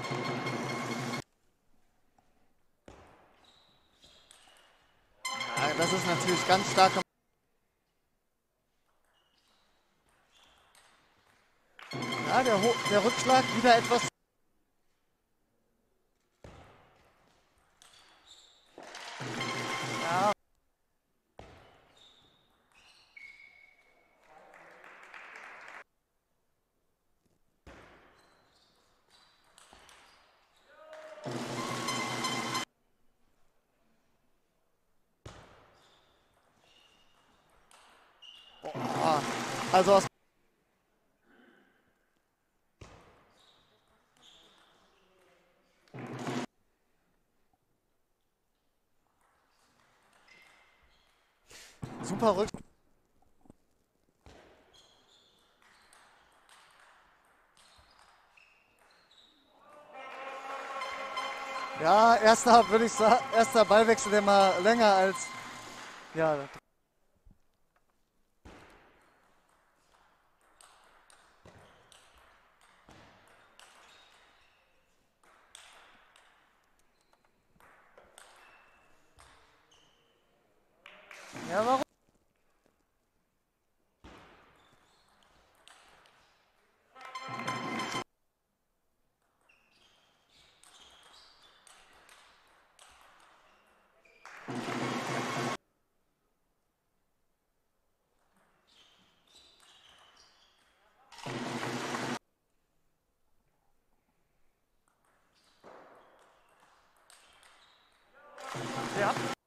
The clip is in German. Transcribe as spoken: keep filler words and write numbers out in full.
Ja, das ist natürlich ganz stark. Ja, der, Ho der Rückschlag wieder etwas. Ja. Boah. Also aus super Rück. Ja, erster würde ich sagen, erster Ballwechsel, der mal länger als ja. Ja, warum? Ja.